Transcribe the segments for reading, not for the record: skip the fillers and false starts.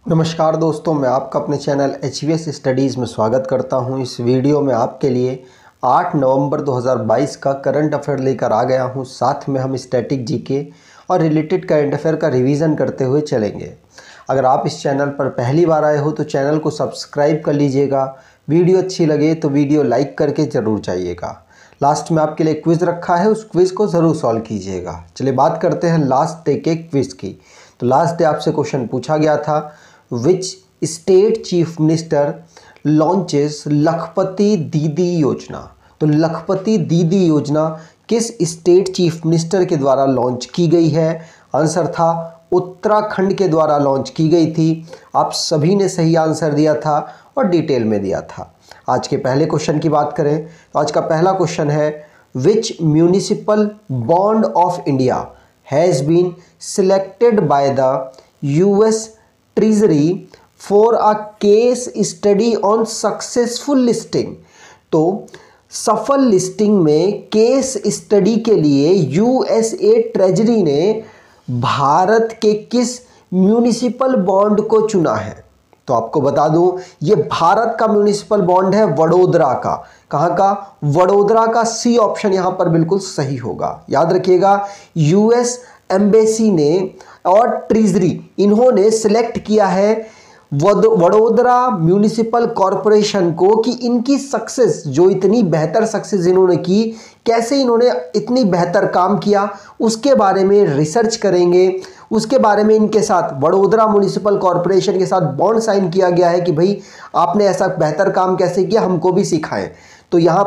नमस्कार दोस्तों, मैं आपका अपने चैनल HVS स्टडीज़ में स्वागत करता हूं। इस वीडियो में आपके लिए 8 नवंबर 2022 का करंट अफेयर लेकर आ गया हूं। साथ में हम स्टैटिक जीके और रिलेटेड करंट अफेयर का रिवीजन करते हुए चलेंगे। अगर आप इस चैनल पर पहली बार आए हो तो चैनल को सब्सक्राइब कर लीजिएगा। वीडियो अच्छी लगे तो वीडियो लाइक करके ज़रूर जाइएगा। लास्ट में आपके लिए क्विज़ रखा है, उस क्विज़ को ज़रूर सॉल्व कीजिएगा। चलिए बात करते हैं लास्ट डे के क्विज़ की। तो लास्ट डे आपसे क्वेश्चन पूछा गया था, which state chief minister launches Lakhpati Didi योजना। तो लखपति दीदी योजना किस स्टेट चीफ मिनिस्टर के द्वारा लॉन्च की गई है? आंसर था उत्तराखंड के द्वारा लॉन्च की गई थी। आप सभी ने सही आंसर दिया था और डिटेल में दिया था। आज के पहले क्वेश्चन की बात करें तो आज का पहला क्वेश्चन है, which municipal bond of India has been selected by the US treasury for a case study on successful listing. तो सफल लिस्टिंग में केस स्टडी के लिए USA ट्रेजरी ने भारत के किस म्यूनिसिपल बॉन्ड को चुना है? तो आपको बता दूं, ये भारत का म्यूनिसिपल बॉन्ड है, वडोदरा का। कहां का? वडोदरा का। सी ऑप्शन यहां पर बिल्कुल सही होगा। याद रखिएगा, US एम्बेसी ने और ट्रेजरी इन्होंने सिलेक्ट किया है वडोदरा म्यूनिसिपल कॉरपोरेशन को कि इनकी सक्सेस, जो इतनी बेहतर सक्सेस इन्होंने की, कैसे इन्होंने इतनी बेहतर काम किया, उसके बारे में रिसर्च करेंगे। उसके बारे में इनके साथ वडोदरा म्यूनिसिपल कॉरपोरेशन के साथ बॉन्ड साइन किया गया है कि भाई आपने ऐसा बेहतर काम कैसे किया, हमको भी सिखाएं। तो यहाँ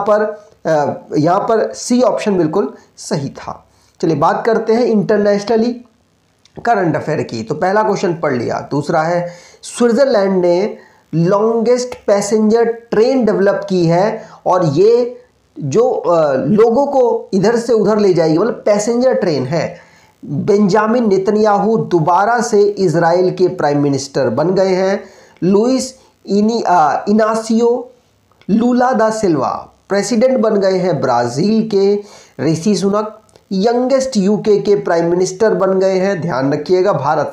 पर सी ऑप्शन बिल्कुल सही था। चलिए बात करते हैं इंटरनेशनली करंट अफेयर की। तो पहला क्वेश्चन पढ़ लिया। दूसरा है, स्विट्जरलैंड ने लॉन्गेस्ट पैसेंजर ट्रेन डेवलप की है और ये जो लोगों को इधर से उधर ले जाएगी, मतलब पैसेंजर ट्रेन है। बेंजामिन नेतन्याहू दोबारा से इजराइल के प्राइम मिनिस्टर बन गए हैं। लुइस इनासियो लूला दा सिल्वा प्रेसिडेंट बन गए हैं ब्राज़ील के। ऋषि सुनक यंगेस्ट UK के प्राइम मिनिस्टर बन गए हैं। ध्यान रखिएगा,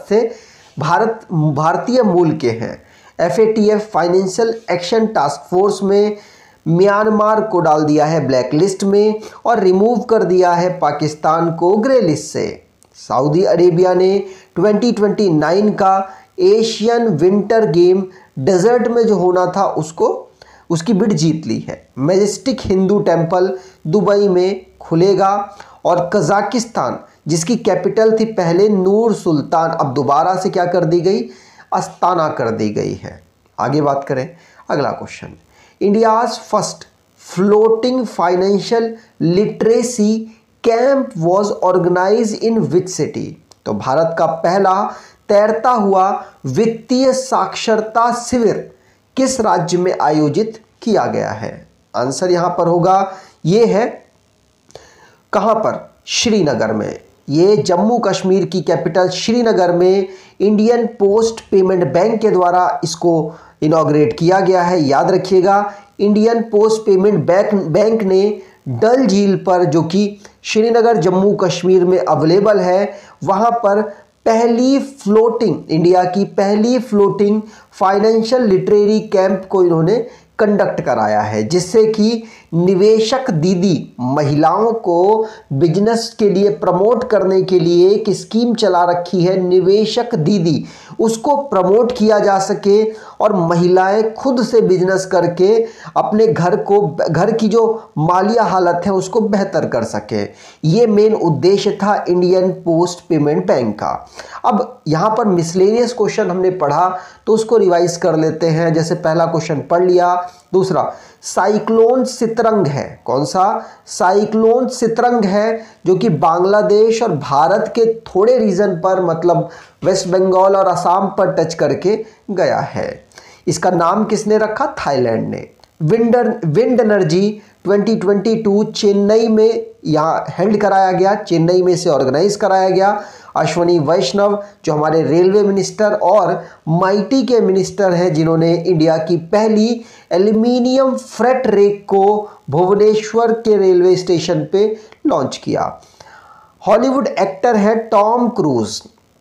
भारतीय मूल के हैं। FATF financial action task force में म्यांमार को डाल दिया है ब्लैक लिस्ट में और रिमूव कर दिया है पाकिस्तान को ग्रे लिस्ट से। सऊदी अरेबिया ने 2029 का एशियन विंटर गेम डेजर्ट में जो होना था उसकी बिड जीत ली है। मैजेस्टिक हिंदू टेम्पल दुबई में खुलेगा और कजाकिस्तान, जिसकी कैपिटल थी पहले नूर सुल्तान, अब दोबारा से क्या कर दी गई? अस्ताना कर दी गई है। आगे बात करें, अगला question, India's first floating financial literacy camp was organise in which city. तो भारत का पहला तैरता हुआ वित्तीय साक्षरता शिविर किस राज्य में आयोजित किया गया है? आंसर यहां पर होगा, ये है कहां पर? श्रीनगर में। ये जम्मू कश्मीर की कैपिटल श्रीनगर में इंडियन पोस्ट पेमेंट बैंक के द्वारा इसको इनॉग्रेट किया गया है। याद रखिएगा, इंडियन पोस्ट पेमेंट बैंक ने डल झील पर, जो कि श्रीनगर जम्मू कश्मीर में अवेलेबल है, वहां पर इंडिया की पहली फ्लोटिंग फाइनेंशियल लिटरेरी कैंप को इन्होंने कंडक्ट कराया है, जिससे कि निवेशक दीदी महिलाओं को बिजनेस के लिए प्रमोट करने के लिए एक स्कीम चला रखी है, निवेशक दीदी, उसको प्रमोट किया जा सके और महिलाएं खुद से बिजनेस करके अपने घर की जो मालिया हालत है उसको बेहतर कर सके। ये मेन उद्देश्य था इंडियन पोस्ट पेमेंट बैंक का। अब यहाँ पर मिसलेनियस क्वेश्चन हमने पढ़ा तो उसको रिवाइज कर लेते हैं। जैसे पहला क्वेश्चन पढ़ लिया। दूसरा, साइक्लोन सितरंग है। कौन सा? साइक्लोन सितरंग है, जो कि बांग्लादेश और भारत के थोड़े रीजन पर, मतलब वेस्ट बंगाल और असम पर टच करके गया है। इसका नाम किसने रखा? थाईलैंड ने। विंड एनर्जी 2022 चेन्नई में यहाँ हेल्ड कराया गया, चेन्नई में से ऑर्गेनाइज कराया गया। अश्वनी वैष्णव जो हमारे रेलवे मिनिस्टर और माइटी के मिनिस्टर हैं, जिन्होंने इंडिया की पहली एल्यूमिनियम फ्रेट रेक को भुवनेश्वर के रेलवे स्टेशन पे लॉन्च किया। हॉलीवुड एक्टर है टॉम क्रूज,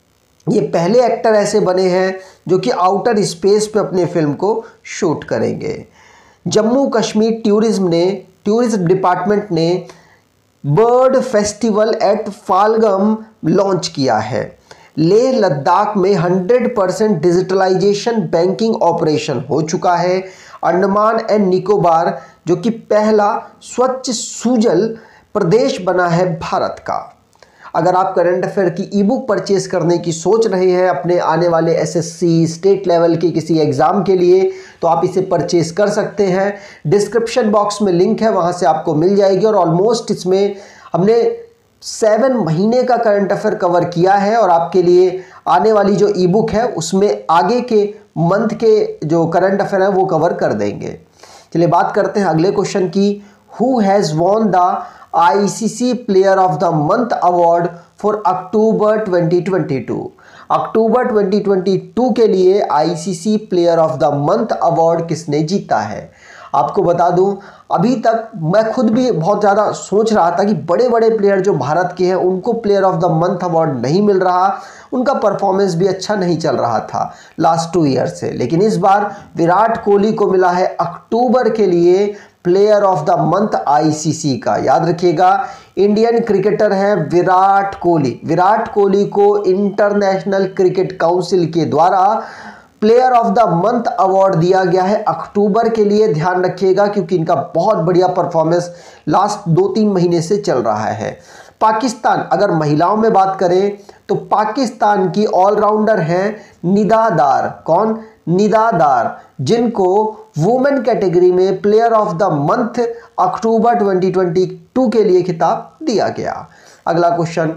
ये पहले एक्टर ऐसे बने हैं जो कि आउटर स्पेस पे अपने फिल्म को शूट करेंगे। जम्मू कश्मीर टूरिज्म डिपार्टमेंट ने bird festival at Pahalgam launch किया है। लेह लद्दाख में 100% डिजिटलाइजेशन बैंकिंग ऑपरेशन हो चुका है। अंडमान एंड निकोबार जो कि पहला स्वच्छ सुजल प्रदेश बना है भारत का। अगर आप करंट अफेयर की ई बुक परचेज करने की सोच रहे हैं अपने आने वाले एसएससी स्टेट लेवल के किसी एग्जाम के लिए, तो आप इसे परचेज कर सकते हैं। डिस्क्रिप्शन बॉक्स में लिंक है, वहां से आपको मिल जाएगी। और ऑलमोस्ट इसमें हमने 7 महीने का करंट अफेयर कवर किया है और आपके लिए आने वाली जो ई बुक है उसमें आगे के मंथ के जो करंट अफेयर है वो कवर कर देंगे। चलिए बात करते हैं अगले क्वेश्चन की। Who has won the ICC player of the month award for October 2022? October 2022 के लिए ICC player of the month award किसने जीता है? आपको बता दूं, अभी तक मैं खुद भी बहुत ज़्यादा सोच रहा था कि बड़े बड़े प्लेयर जो भारत के हैं उनको player of the month award नहीं मिल रहा, उनका परफॉर्मेंस भी अच्छा नहीं चल रहा था लास्ट 2 ईयर से। लेकिन इस बार विराट कोहली को मिला है अक्टूबर के लिए player of the month ICC का। याद रखिएगा, इंडियन क्रिकेटर हैं विराट कोहली। विराट कोहली को इंटरनेशनल क्रिकेट काउंसिल के द्वारा player of the month award दिया गया है अक्टूबर के लिए। ध्यान रखिएगा क्योंकि इनका बहुत बढ़िया परफॉर्मेंस लास्ट 2-3 महीने से चल रहा है। पाकिस्तान, अगर महिलाओं में बात करें तो पाकिस्तान की ऑलराउंडर हैं निदा दार। कौन? निदा दार, जिनको वुमेन कैटेगरी में player of the month October 2022 के लिए खिताब दिया गया। अगला question,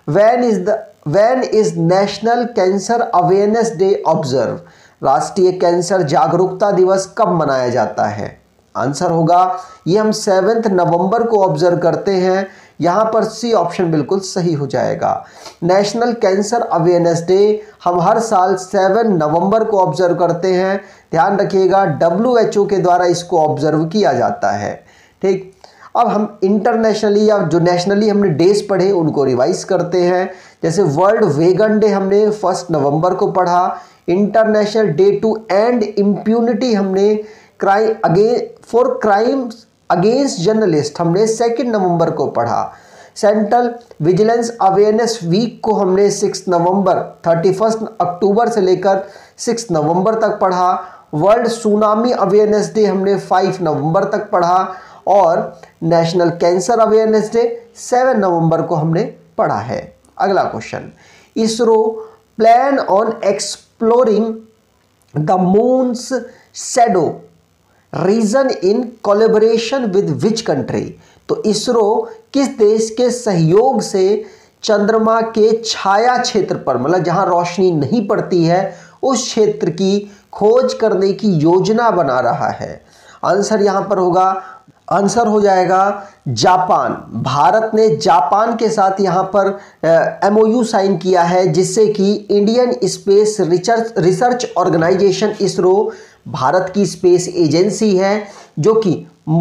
when is national cancer awareness day observe? राष्ट्रीय कैंसर जागरूकता दिवस कब मनाया जाता है? आंसर होगा, ये हम 7 नवंबर को ऑब्जर्व करते हैं। यहाँ पर सी ऑप्शन बिल्कुल सही हो जाएगा। नेशनल कैंसर अवेयरनेस डे हम हर साल 7 नवंबर को ऑब्जर्व करते हैं। ध्यान रखिएगा, WHO के द्वारा इसको ऑब्जर्व किया जाता है। ठीक, अब हम इंटरनेशनली या जो नेशनली हमने डेज पढ़े उनको रिवाइज करते हैं। जैसे वर्ल्ड वेगन डे हमने 1 नवंबर को पढ़ा। International day to end impunity हमने क्राइम अगेंस्ट जर्नलिस्ट हमने 2 नवंबर को पढ़ा। सेंट्रल विजिलेंस अवेयरनेस वीक को हमने 6 नवंबर 31 अक्टूबर से लेकर 6 नवंबर तक पढ़ा। वर्ल्ड सुनामी अवेयरनेस डे हमने 5 नवंबर तक पढ़ा और नेशनल कैंसर अवेयरनेस डे 7 नवंबर को हमने पढ़ा है। अगला question, ISRO plan on exploring the moon's shadow region in collaboration with which country? तो इसरो किस देश के सहयोग से चंद्रमा के छाया क्षेत्र पर, मतलब जहां रोशनी नहीं पड़ती है, उस क्षेत्र की खोज करने की योजना बना रहा है? आंसर यहां पर होगा, आंसर हो जाएगा जापान। भारत ने जापान के साथ यहाँ पर MOU साइन किया है, जिससे कि Indian space research organisation ISRO Bharat की स्पेस एजेंसी है जो कि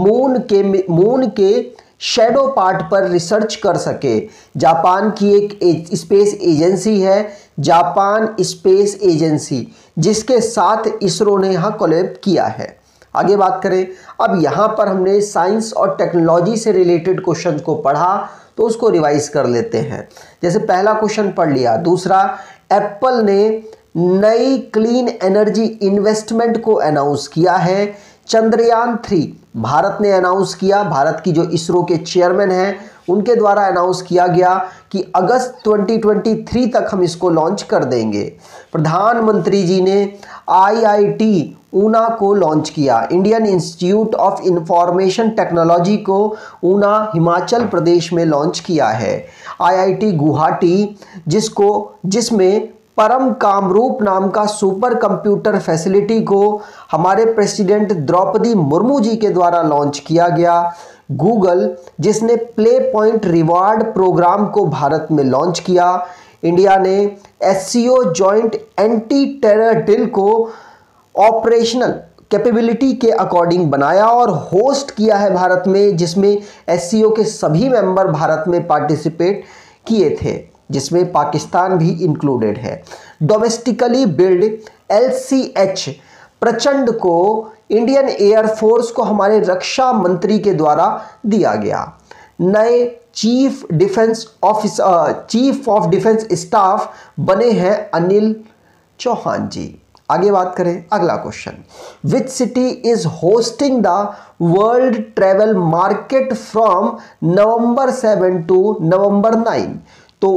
मून के शैडो पार्ट पर रिसर्च कर सके। जापान की एक स्पेस एजेंसी है, जापान स्पेस एजेंसी, जिसके साथ इसरो ने यहाँ कोलैब किया है। आगे बात करें, अब यहाँ पर हमने साइंस और टेक्नोलॉजी से रिलेटेड क्वेश्चन को पढ़ा तो उसको रिवाइज कर लेते हैं। जैसे पहला क्वेश्चन पढ़ लिया। दूसरा, एप्पल ने नई क्लीन एनर्जी इन्वेस्टमेंट को अनाउंस किया है। चंद्रयान 3 भारत ने अनाउंस किया, भारत की जो इसरो के चेयरमैन हैं उनके द्वारा अनाउंस किया गया कि अगस्त 2023 तक हम इसको लॉन्च कर देंगे। प्रधानमंत्री जी ने IIT ऊना को लॉन्च किया। Indian institute of information technology को ऊना हिमाचल प्रदेश में लॉन्च किया है। IIT गुवाहाटी जिसमें परम कामरूप नाम का सुपर कंप्यूटर फैसिलिटी को हमारे प्रेसिडेंट द्रौपदी मुर्मू जी के द्वारा लॉन्च किया गया। गूगल जिसने प्ले पॉइंट रिवार्ड प्रोग्राम को भारत में लॉन्च किया। इंडिया ने SCO joint anti terror drill को ऑपरेशनल कैपेबिलिटी के अकॉर्डिंग बनाया और होस्ट किया है भारत में, जिसमें SCO के सभी मेंबर भारत में पार्टिसिपेट किए थे। जिसमें पाकिस्तान भी इंक्लूडेड है। डोमेस्टिकली बिल्ड LCH प्रचंड को इंडियन एयरफोर्स को हमारे रक्षा मंत्री के द्वारा दिया गया। नए चीफ ऑफ डिफेंस स्टाफ बने हैं अनिल चौहान जी। आगे बात करें, अगला question, which city is hosting the world travel market from November 7 to November 9। तो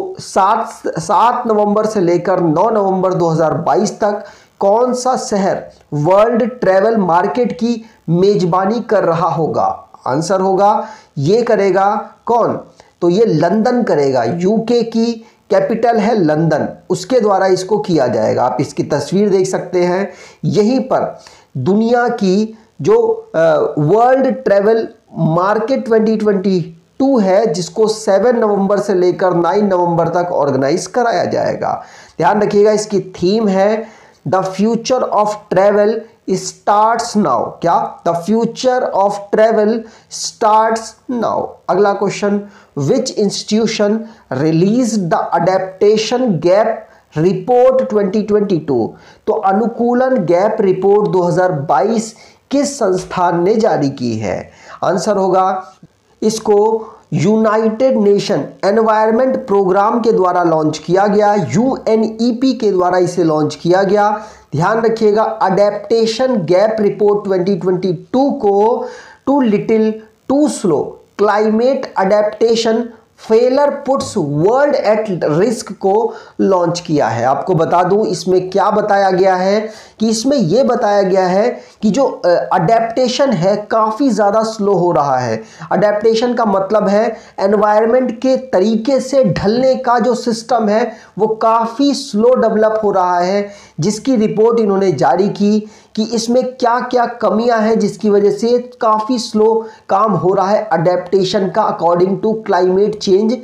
7 नवंबर से लेकर 9 नवंबर 2022 तक कौन सा शहर वर्ल्ड ट्रेवल मार्केट की मेजबानी कर रहा होगा? आंसर होगा ये करेगा कौन? तो ये लंदन करेगा। यूके की कैपिटल है लंदन, उसके द्वारा इसको किया जाएगा। आप इसकी तस्वीर देख सकते हैं। यहीं पर दुनिया की जो वर्ल्ड ट्रेवल मार्केट 2022 है, जिसको 7 नवंबर से लेकर 9 नवंबर तक ऑर्गेनाइज कराया जाएगा। ध्यान रखिएगा, इसकी थीम है the future of travel starts now. क्या? The future of travel starts now. अगला question, which institution release the adaptation gap report 2022? तो अनुकूलन गैप रिपोर्ट 2022 किस संस्थान ने जारी की है? आंसर होगा इसको यूनाइटेड नेशन एनवायरनमेंट प्रोग्राम के द्वारा लॉन्च किया गया। UNEP के द्वारा इसे लॉन्च किया गया। ध्यान रखिएगा, अडेप्टेशन गैप रिपोर्ट 2022 को too little too slow climate adaptation failure puts world at risk को लॉन्च किया है। आपको बता दूं इसमें क्या बताया गया है कि इसमें यह बताया गया है कि जो अडेप्टेशन है काफ़ी ज़्यादा स्लो हो रहा है। अडेप्टेशन का मतलब है एनवायरनमेंट के तरीके से ढलने का जो सिस्टम है वो काफ़ी स्लो डेवलप हो रहा है, जिसकी रिपोर्ट इन्होंने जारी की कि इसमें क्या क्या कमियां हैं जिसकी वजह से काफ़ी स्लो काम हो रहा है अडेप्टेशन का। अकॉर्डिंग टू क्लाइमेट चेंज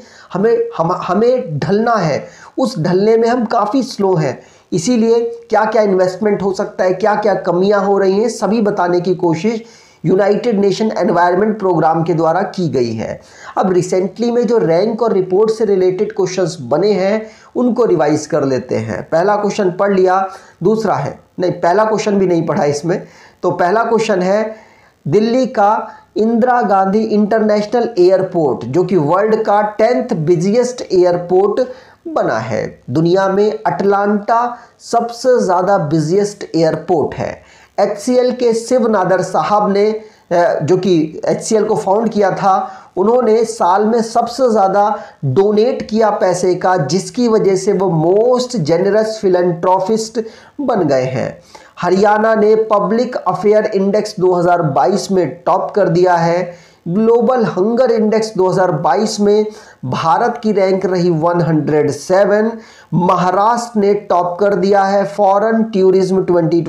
हमें ढलना है, उस ढलने में हम काफ़ी स्लो हैं। इसीलिए क्या क्या इन्वेस्टमेंट हो सकता है, क्या क्या कमियां हो रही हैं, सभी बताने की कोशिश यूनाइटेड नेशन एनवायरनमेंट प्रोग्राम के द्वारा की गई है। अब रिसेंटली में जो रैंक और रिपोर्ट से रिलेटेड क्वेश्चंस बने हैं उनको रिवाइज कर लेते हैं। पहला क्वेश्चन पढ़ लिया, दूसरा है नहीं, पहला क्वेश्चन भी नहीं पढ़ा इसमें। तो पहला क्वेश्चन है दिल्ली का इंदिरा गांधी इंटरनेशनल एयरपोर्ट, जो कि वर्ल्ड का 10th बिजिएस्ट एयरपोर्ट बना है। दुनिया में अटलांटा सबसे ज़्यादा बिजिएस्ट एयरपोर्ट है। HCL के शिव नादर साहब ने, जो कि HCL को फाउंड किया था, उन्होंने साल में सबसे ज़्यादा डोनेट किया पैसे का, जिसकी वजह से वो मोस्ट जेनरस फिलैंथ्रोपिस्ट बन गए हैं। हरियाणा ने पब्लिक अफेयर इंडेक्स 2022 में टॉप कर दिया है। ग्लोबल हंगर इंडेक्स 2022 में भारत की रैंक रही 107। महाराष्ट्र ने टॉप कर दिया है फॉरेन टूरिज्म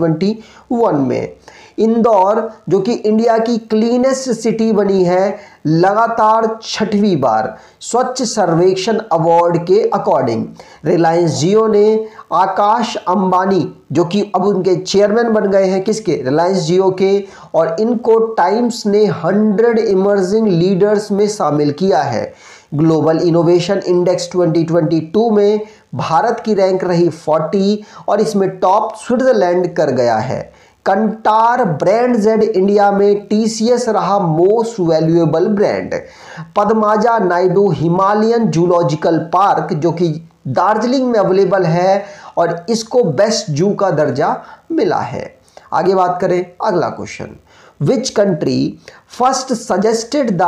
2021 में। इंदौर, जो कि इंडिया की क्लीनेस्ट सिटी बनी है, लगातार 6वीं बार स्वच्छ सर्वेक्षण अवार्ड के अकॉर्डिंग। रिलायंस जियो ने आकाश अंबानी, जो कि अब उनके चेयरमैन बन गए हैं, किसके? रिलायंस जियो के, और इनको टाइम्स ने 100 इमर्जिंग लीडर्स में शामिल किया है। ग्लोबल इनोवेशन इंडेक्स 2022 में भारत की रैंक रही 40 और इसमें टॉप स्विट्जरलैंड कर गया है। कंटार ब्रांड जेड इंडिया में TCS रहा most valuable brand. Padmaja Naidu Himalayan zoological park, जो कि दार्जिलिंग में अवेलेबल है, और इसको बेस्ट जू का दर्जा मिला है। आगे बात करें, अगला question, which country first suggested the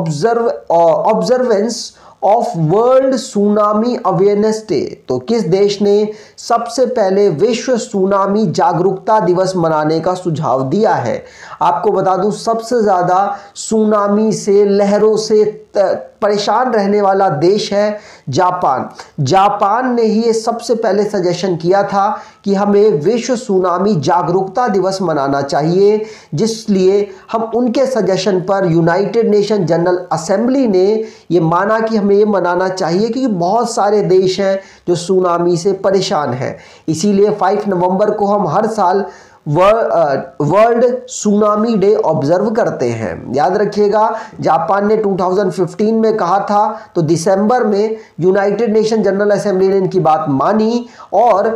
observance of world tsunami awareness day? तो किस देश ने सबसे पहले विश्व सुनामी जागरूकता दिवस मनाने का सुझाव दिया है? आपको बता दूं, सबसे ज़्यादा सुनामी से, लहरों से परेशान रहने वाला देश है जापान। जापान ने ही सबसे पहले सजेशन किया था कि हमें विश्व सुनामी जागरूकता दिवस मनाना चाहिए, जिसलिए हम उनके सजेशन पर यूनाइटेड नेशन जनरल असेंबली ने ये माना कि हमें ये मनाना चाहिए, क्योंकि बहुत सारे देश हैं जो सुनामी से परेशान हैं। इसीलिए 5 नवंबर को हम हर साल वर्ल्ड सुनामी डे ऑब्जर्व करते हैं? याद रखिएगा, जापान ने 2015 में कहा था, तो दिसंबर में यूनाइटेड नेशन जनरल असेंबली ने इनकी बात मानी और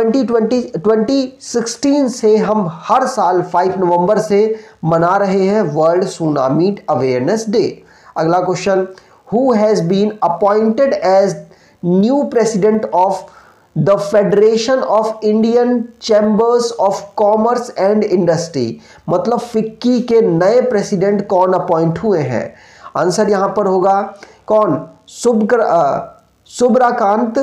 2016 से हम हर साल 5 नवंबर से मना रहे हैं वर्ल्ड सुनामी अवेयरनेस डे। अगला question, who has been appointed as new president of the federation of Indian chambers of commerce and industry? मतलब फिक्की के नए प्रेसिडेंट कौन अपॉइंट हुए हैं? आंसर यहां पर होगा कौन? सुब्राकांत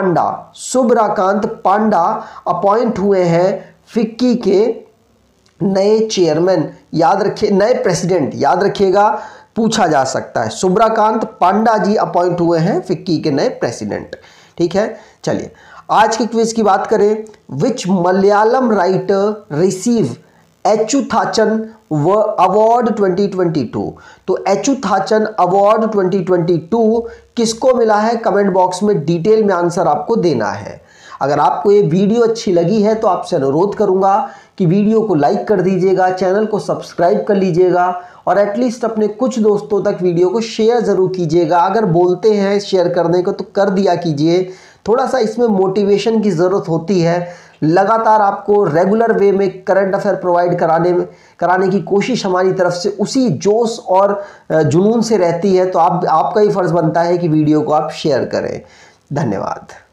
पांडा अपॉइंट हुए हैं फिक्की के नए चेयरमैन। याद रखिए, नए प्रेसिडेंट, याद रखिएगा, पूछा जा सकता है। सुब्राकांत पांडा जी अपॉइंट हुए हैं फिक्की के नए प्रेसिडेंट। ठीक है, चलिए आज के क्विज की बात करें। Which Malayalam writer receive Ezhuthachan award 2022? तो एचुथाचन अवार्ड 2022 किसको मिला है? कमेंट बॉक्स में डिटेल में आंसर आपको देना है। अगर आपको ये वीडियो अच्छी लगी है तो आपसे अनुरोध करूंगा कि वीडियो को लाइक कर दीजिएगा, चैनल को सब्सक्राइब कर लीजिएगा और एटलीस्ट अपने कुछ दोस्तों तक वीडियो को शेयर ज़रूर कीजिएगा। अगर बोलते हैं शेयर करने को तो कर दिया कीजिए। थोड़ा सा इसमें मोटिवेशन की ज़रूरत होती है। लगातार आपको रेगुलर वे में करंट अफेयर प्रोवाइड कराने की कोशिश हमारी तरफ से उसी जोश और जुनून से रहती है। तो आपका ही फर्ज बनता है कि वीडियो को आप शेयर करें। धन्यवाद।